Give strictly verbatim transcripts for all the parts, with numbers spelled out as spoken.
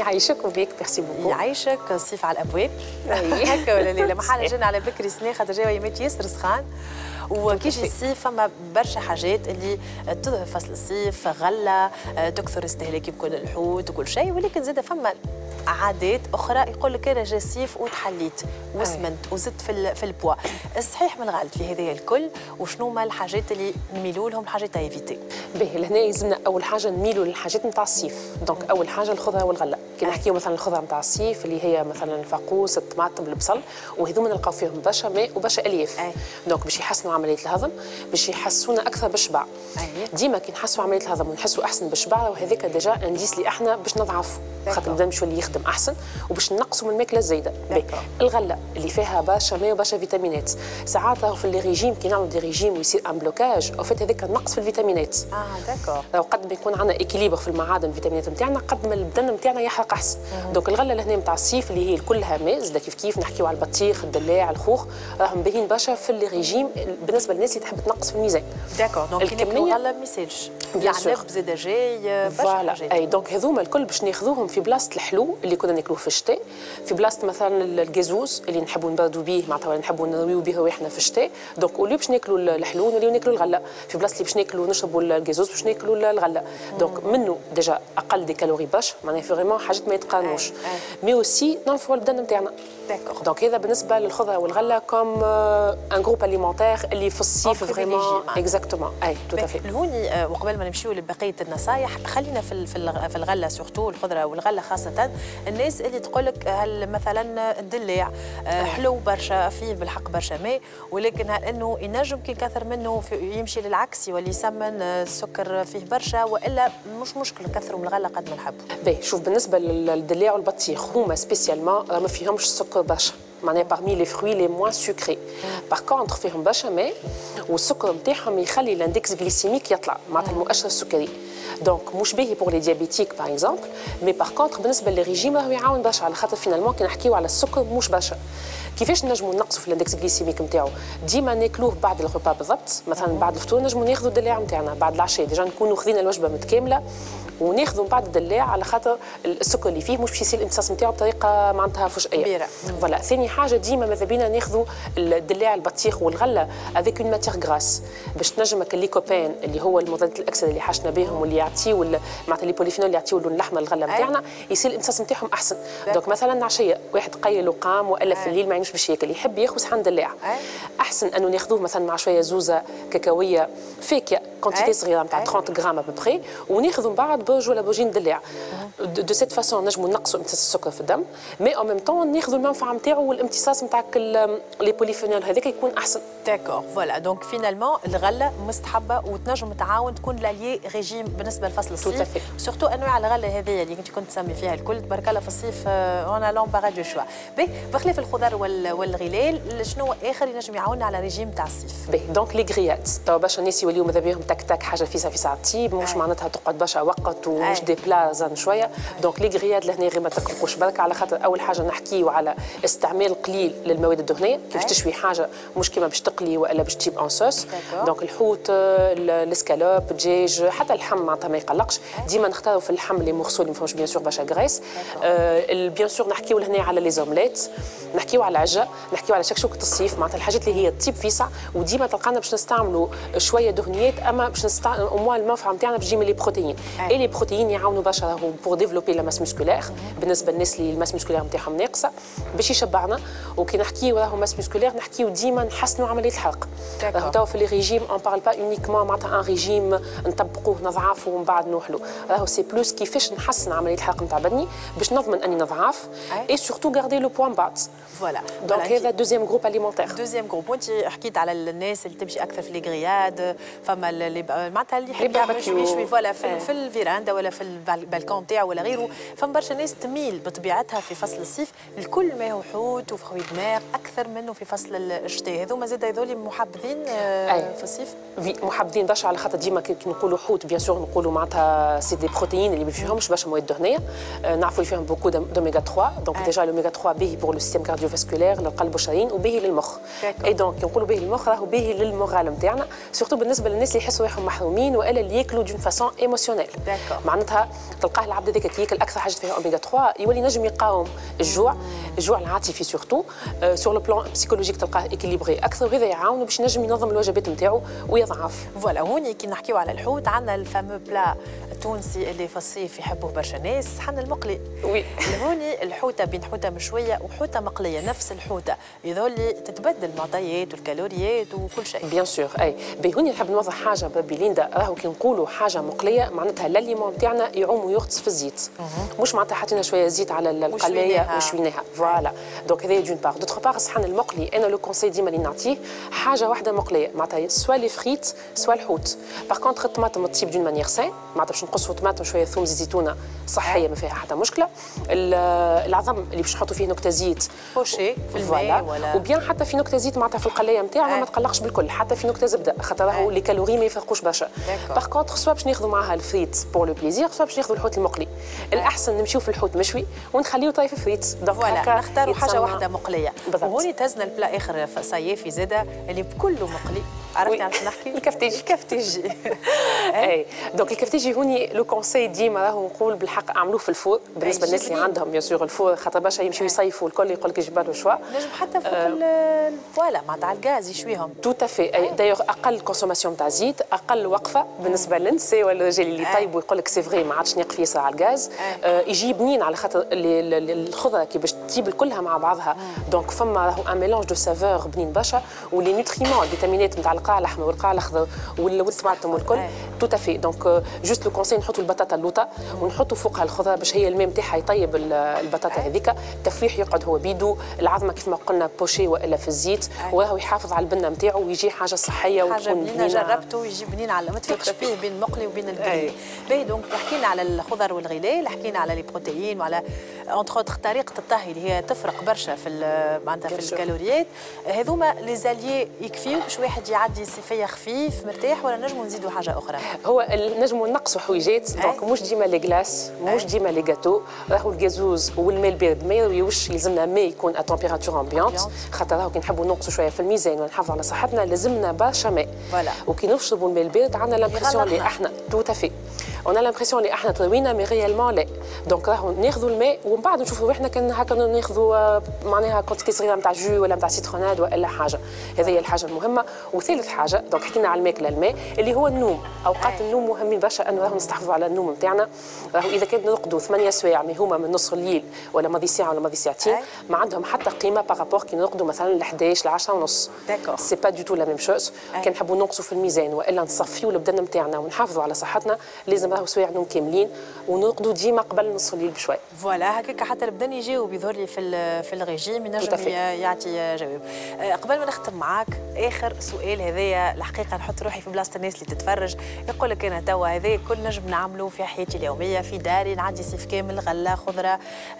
يعيشك وبيك. ميرسي بوكو. يعيشك الصيف على الابواب هكا ولا لا؟ ما حنا جينا على بكري سنه خاطر جاوا يمات ياسر سخان، وكي يجي الصيف فما برشا حاجات اللي تظهر فصل الصيف، غله، تكثر استهلاك يمكن الحوت وكل شيء، ولكن زاد فما عادات اخرى يقول لك انا جا الصيف وتحليت وسمنت وزدت في في البوا. الصحيح من الغلط في هذه الكل، وشنو هما الحاجات اللي نميلوا لهم، الحاجات ايفيتي؟ باهي لهنا يلزمنا اول حاجه نميلوا للحاجات نتاع الصيف. دونك اول حاجه الخضره والغله. كي نحكيو مثلا الخضره نتاع الصيف اللي هي مثلا الفاقوس، الطماطم، البصل، وهذوما نلقاو فيهم برشا ماء وبرشا الياف. دونك باش يحسنوا عمليه الهضم، باش يحسونا اكثر بالشبع. ديما كي نحسوا عمليه الهضم ونحسوا احسن بالشبع، وهذاك ديجا انديس اللي احنا باش نضعفوا، خاطر البدن باش يولي يخدم احسن وباش نقصوا من الماكله الزايده. الغله اللي فيها برشا ماء وبرشا فيتامينات، ساعات في لي ريجيم كي نعملوا دي ريجيم ويصير ان بلوكاج او فات هذاك النقص في الفيتامينات. اه داكور. لو قد ما يكون عندنا اكيليبر في المعادن الفيتامينات نتاعنا، قد ما البدن نتاعنا يحرق احسن. دونك الغله لهنا نتاع الصيف اللي هي كلها ماء، زاد كيف كيف نحكيو على البطيخ، الدلاع، الخوخ، راهم باهيين برشا في لي ريجيم بالنسبه للناس اللي تحب تنقص في الميزان. داكور. دونك كي ناكلوا غله ما يسالش، العنب زاد جاي برشا حاجات. اي دونك هذوما الكل باش ناخذوهم في بلاصه الحلو اللي كنا ناكلوه في الشتاء، في بلاصه مثلا الجازوز اللي نحبوا نبردوا به معناتها نحبوا نرويو به روحنا في الشتاء. دونك اولي باش ناكلوا الحلو نوليو ناكلوا الغله، في بلاصه اللي باش ناكلوا نشربوا الجازوز باش ناكلوا الغله. دونك منه ديجا اقل دي كالوري برشا، معناها فريمون حاجات ما يتقارنوش، مي اوسي ننفعوا البدن نتاعنا. داكور. دونك هذا بالنسبه للخضره والغله كوم ان جروب اليمونتير اللي في الصيف فريمون اكزاكتومون. اي تو تافي. لهوني وقبل ما نمشيو لبقيه النصائح، خلينا في في الغله سورتو الخضره والغله خاصه. الناس اللي تقول لك هل مثلا الدلاع حلو برشا فيه بالحق برشا ماء، ولكن هل انه ينجم كي كثر منه يمشي للعكس يولي يسمن، السكر فيه برشا، والا مش مشكل نكثروا من الغله قد ما نحبوا؟ باهي شوف بالنسبه للدلاع والبطيخ هما سبيسيالمون ما فيهمش السكر برشا، معناها parmi les fruits les moins sucrés. par contre فيهم برشا ماء، والسكر نتاعهم يخلي الاندكس غليسيميك يطلع، معناتها المؤشر السكري. دونك مش باهي بور لي ديابيتيك باغ اكزومبل، مي باغ كونتر بالنسبه للريجيم راهو يعاون برشا، على خاطر فينالمون كي نحكيو على السكر مش برشا. كيفاش نجموا نقصوا في الاندكس غليسيميك نتاعو؟ ديما ناكلوه بعد الغبا بالضبط، مثلا بعد الفطور نجموا ناخذوا الدلاع نتاعنا، بعد العشاء ديجا نكونوا خذينا الوجبه متكامله وناخذوا من بعد الدلاع، على خاطر السكر اللي فيه مش باش يصير الامتصاص نتاعو بطريقه معناتها فجائيه كبيره. فوالا. ثاني حاجه ديما ماذا بينا ناخذوا الدلاع البطيخ والغله افيك اون ماتيغ غراس، باش تنجم الليكوبين اللي هو المضادات الاكسده اللي حاشنا بهم واللي يعطيو معناتها لي بوليفينول اللي يعطيو اللون الاحمر للغله نتاعنا، يصير الامتصاص نتاعهم احسن. دونك مثلا عشيه واحد قيل وقام والا في الليل ما ينجمش باش ياكل، يحب ياخذ صحن دلاع، احسن انه ناخذوه مثلا مع شويه زوزه كاكاويه فيك كونتيتي صغيره نتاع ثلاثين غرام ابوبري، وناخذوا من بعد بوج ولا بوجين دلاع. دو سيت فاسون نجموا نقصوا امتصاص السكر في الدم، مي او ميم طون ناخذوا المنفعه نتاعو والامتصاص نتاع لي بوليفينول هذاك يكون احسن. داكور. فوالا. دونك فينالمون الغله مستحبه وتنجم تعاون تكون لاليي ريجيم بالنسبه لفصل الصيف، سورتو انواع الغله هذه اللي انت كنت تسمي فيها الكل تبارك الله في الصيف اون لون دو شوا. باهي بخلاف الخضر والغلال شنو اخر ينجم يعاوننا على ريجيم تاع الصيف؟ باهي دونك لي غريات توا برشا الناس يوليو ماذا بيهم تك تك حاجه فيسا فيسا طيب، مش معناتها تقعد برشا وقت ومش دي بلا زان شويه. دونك لي غريات لهنا غير ما تقلقوش برك، على خاطر اول حاجه نحكيو على استعمال قليل للمواد الدهنيه، كيف تشوي حاجه مش كيما باش تقلي والا باش تجيب ان صوص. دونك الحوت، الاسكالوب، الدجاج، حتى اللحم معناتها ما يقلقش، ديما نختاروا في اللحم اللي مغسول ما فيهوش بيان سور برشا غريس. بيان سور نحكيو لهنا على لي زومليت، نحكيو على العجه، نحكيو على شكشوكه الصيف، معناتها الحاجات اللي هي تطيب فيسع، وديما تلقانا باش نستعملوا شويه دهنيات، اما باش نستعملوا او المنفعه نتاعنا باش تجي من لي بروتيين. اي لي بروتيين يعاونوا برشا بور ديفلوبي لا ماس مسكولير، بالنسبه للناس اللي الماس مسكولير نتاعهم ناقصه باش يشبعنا. وكي نحكيو راهو ماس مسكولير نحكيو ديما نحسنوا عمليه الحرق. راهو توا في لي ريجيم اون بارل با اونيكمون معناتها ان ريجيم نطبقوه نضعفوا ومن بعد نوحلوا، راهو سي بلوس كيفاش نحسن عمليه الحرق نتاع بدني باش نضمن اني نضعف اي سورتو غاردي لو بوان بعد. فوالا. دونك هذا دوزيام جروب اليمونتير. دوزيام جروب. وانت حكيت على الناس اللي تمشي اكثر في لي غرياد، فما اللي معناتها اللي يحب يعمل شوي شوي فوالا في, في الفيراندا ولا في البالكون تاعو ولا غيره، فما برشا ناس تميل بطبيعتها في فصل الصيف الكل ما هو حوت وفخوي دماغ اكثر منه في فصل الشتاء. هذوما زاد هذول محبذين في الصيف؟ محبذين برشا على خاطر ديما كي نقولوا حوت بيان سور نقولوا معناتها سي دي بروتيين اللي ما فيهمش برشا مواد دهنيه، نعرفوا اللي فيهم بوكو دوميغا ثلاثة، دونك ديجا لوميغا ثلاثة باهي بور لو سيستيم كارديوفاسكولير للقلب والشرايين وباهي للمخ. اي دونك كي نقولوا باهي للمخ راهو باهي للمورال نتاعنا، سورتو بالنسبه للناس اللي يحسوا روحهم محرومين والا اللي ياكلوا دون فاسون ايموسيونيل. معناتها تلقاه العبد هذاك كي ياكل اكثر حاجه فيها اوميغا ثلاثة يولي نجم يقاوم الجوع، الجوع العاطفي سورتو، سور لو بلان بسيكولوجيك تلقاه اكيليبري اكثر، وهذا يعاونوا باش نجم ينظم الوجبات نتاعو ويضعف. فوالا هوني كي نحكيو على الحوت عندنا الفامو بلا التونسي اللي في الصيف يحبوه برشا ناس، صحن المقلي. وي هوني الحوته بين حوته مشويه وحوته مقليه، نفس الحوته يظل تتبدل المعطيات والكالوريات وكل شيء. بيان سور اي بي هوني نحب نوضح حاجه بليندا، راهو كي نقولوا حاجه مقليه معناتها الليمون نتاعنا يعوم ويغطس في الزيت، مش معناتها حطينا شويه زيت على القلايه وشويناها. فوالا دونك هذا دون بار. دوتر بار الصحن المقلي انا لو كونساي ديما اللي نعطيه حاجه واحده مقليه، معناتها سوا لي فريت سوا الحوت. باغ كونتخ الطماطم تطيب دون مانيير سان، معناتها باش نقصوا طماطم شويه ثوم زيت زيتونه صحيه ما فيها حتى مشكله. العظم اللي باش نحطوا فيه نكته زيت بوشي في الماء ولا وبيان حتى في نكته زيت معناتها في القلايه نتاعنا ما تقلقش بالكل، حتى في نكته زبده خاطر راهو لي كالوري ما يفرقوش برشا. باغ كونتخ سوا باش ناخذوا معاها الفريت بور لو بليزير، سوا باش ناخذوا الحوت المقلي. الاحسن نمشيو في الحوت مشوي ونخليو طايف فريت. فوالا نختاروا حاجه واحده مقليه. وهوني تزنا البلا اخر صيفي زاده اللي بكله مقلي. عرفتي على شنو نحكي؟ الكفتيجي. الكفتيجي اي دونك الكفتيجي هوني لو كونساي ديما راهو نقول بالحق اعملوه في الفور بالنسبه للناس اللي عندهم بيان سور الفور، خاطر برشا يمشيو يصيفوا الكل يقول لك يجيب له شوا. نجم حتى فوق فوالا معناتها على الغاز يشويهم. تو افي دايوغ اقل كونسوماسيون تاع زيت، اقل وقفه بالنسبه للنساء والرجال اللي يطيبوا يقول لك سي فري ما عادش نقف ياسر على الغاز. يجي بنين على خاطر الخضره كي باش تجيب كلها مع بعضها، دونك فما راهو ان ميلونج دو سافور بنين برشا، ولي نوتريمون الفيتامينات نتاع القاع الاحمر والقاع الاخضر والطماطم والكل تو افي. دونك جوست لو كونساي نحطوا البطاطا اللوطه ونحطوا فوقها الخضره باش هي الماء نتاعها يطيب البطاطا هذيك، التفويح يقعد هو بيدو، العظمه كيف ما قلنا بوشي والا في الزيت، وراهو يحافظ على البنه نتاعو ويجي حاجه صحيه وتكون حاجه بنينه. جربته يجي بنين على ما تفرقش فيه بين المقلي وبين القلي. باهي دونك حكينا على الخضر والغلال، حكينا على لي بروتيين وعلى اونتر اوتر طريقه الطهي اللي هي تفرق برشا في معناتها في الكالوريات. هذوما لي زاليي يكفيو باش واحد يعدي صيفيه خفيف مرتاح، ولا نجموا نزيدوا حاجه اخرى؟ هو نجموا نقصوا حويجات، دونك مش ديما لي غلاس، مش ديما لي جاتو، راهو الجازوز والماء البارد ما يرويوش، يلزمنا ماء يكون ا تمبيراتور امبيونت، خاطر راهو كي نحبوا نقصوا شويه في الميزان ونحافظوا على صحتنا لازمنا برشا ماء. وكي نشربوا الماء البارد عندنا لامبرسيون اللي احنا تو افي اون لامبرسيون اللي احنا طوينا مي ريالمون لا، دونك راهو ناخذوا الماء ومن بعد نشوفوا روحنا كان هكا ناخذوا معناها كونتيتي صغيره نتاع جو ولا نتاع سيتروناد ولا حاجه. هذه هي الحاجه المهمه. وثالث حاجه دونك حكينا على الماكله الماء اللي هو النوم. اوقات النوم مهمين برشا انه راهو نستحفظوا على النوم نتاعنا. راهو اذا كان نرقدوا ثمانية سوايع مي هما من نص الليل ولا ماضي ساعه ولا ماضي ساعتين ما عندهم حتى قيمه بارابور كي نرقدوا مثلا ل إحدى عشر ل عشرة ونص. سي با دو تو لا ميم شوز. كان نحبوا ننقصوا في الميزان والا نصفيوا البدن نتاعنا ونحافظوا على صحتنا لازم راهو سوايع نوم كاملين ونرقدوا ديما قبل نص الليل بشوي. فوالا هكاك حتى البدن يجاوب يظهر لي في في الريجيم ينجم يعطي جواب. قبل ما نختم معاك اخر سؤال، هذايا الحقيقه نحط روحي في بلاصه الناس اللي تتفرج، يقول لك انا توا هذا كل نجم نعمله في حياتي اليوميه في داري، نعدي صيف كامل غله خضره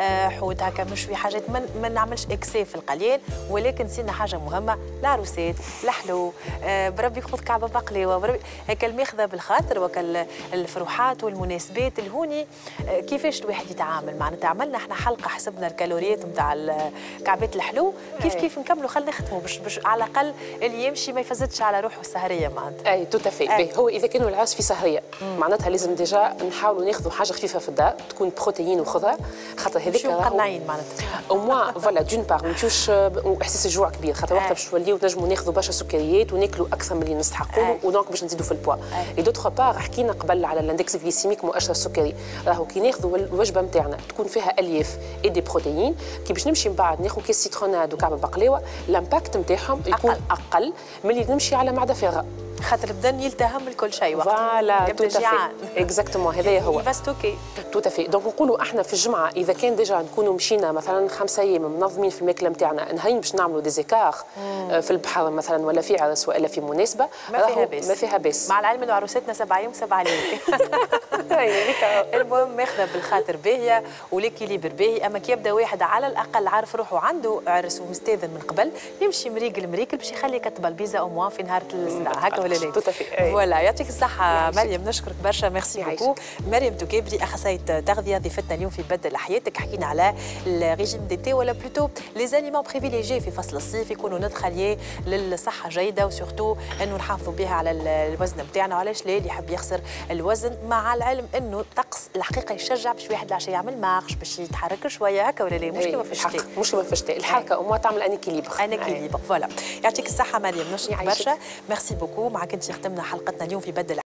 حوت هكا مشوي حاجات ما من نعملش اكسي في القليل، ولكن نسينا حاجه مهمه، العروسات الحلو بربي يخذ كعبه بقليوه بربي هكا الماخذه بالخاطر وكا الفروحات والمناسبات الهوني. كيفاش الواحد يتعامل معناتها؟ عملنا احنا حلقه حسبنا الكالوريات نتاع كعبات الحلو، كيف كيف نكملوا خلينا نختموا باش باش على الاقل اللي يمشي ما يفزتش على روحه السهريه معناتها. اي تو افي. هو اذا كانوا العرس في سهريه معناتها لازم ديجا نحاولوا ناخذوا حاجه خفيفه في الدار تكون بروتيين وخضره، خاطر هذيك راهو مقنعين معناتها او موا فوالا دون بار ما نمشيوش احساس الجوع كبير، خاطر وقتها باش نوليو نجموا ناخذوا برشا سكريات وناكلوا اكثر من اللي نستحقوا له، ودونك باش نزيدوا في البوا. اي دوتر بار حكينا قبل على الاندكس غليسيميك مؤشر السكري، راهو كي ناخذوا الوجبه نتاعنا تكون فيها الياف اي دي بروتيين، كي باش نمشي من بعد ناخذ كيس سيتروناد وكعبه بقليوه، الامباكت نتاعهم يكون اقل من اللي نمشي على معده فارغه. خاطر البدن يلتهم لكل شيء وقت فوالا يبدا جيعان اكزاكتومون هذايا هو يفستوكي تو تافي. دونك نقولوا احنا في الجمعه اذا كان ديجا نكونوا مشينا مثلا خمسة ايام منظمين في الماكله نتاعنا، نهارين باش نعملوا ديزيكار في البحر مثلا ولا في عرس والا في مناسبه، ما فيها باس ما فيها باس، مع العلم انه عروستنا سبعة ايام وسبعة ليالي. المهم ماخذه بالخاطر باهيه وليكيليبر باهي، اما كي يبدا واحد على الاقل عارف روحه عنده عرس ومستاذن من قبل يمشي مريقل مريقل باش يخلي كتب البيزا او موان في نهار الاستدعاء، هكا ولا لا؟ فوالا يعطيك الصحه مريم، نشكرك برشا، ميرسي بوكو. مريم توكابري اخصائيه تغذيه ضيفتنا اليوم في بدل حياتك، حكينا على الريجيم ديتي ولا بلوتو لي زاليمون بريفيليجي في فصل الصيف يكونوا ندخليه للصحه جيده وسورتو انه نحافظوا بها على الوزن نتاعنا، وعلاش لا اللي يحب يخسر الوزن، مع العلم انه الطقس الحقيقه يشجع باش واحد العشاء يعمل مارش باش يتحرك شويه هكا ولا لا؟ مش كيما في الشتاء، مش كيما في الشتاء، الحركه وما تعمل ان اكيليبر ان اكيليبر فوالا. يعطيك الصحه مريم، نشكرك برشا، ميرسي بوكو. معك انت ختمنا حلقتنا اليوم في بدل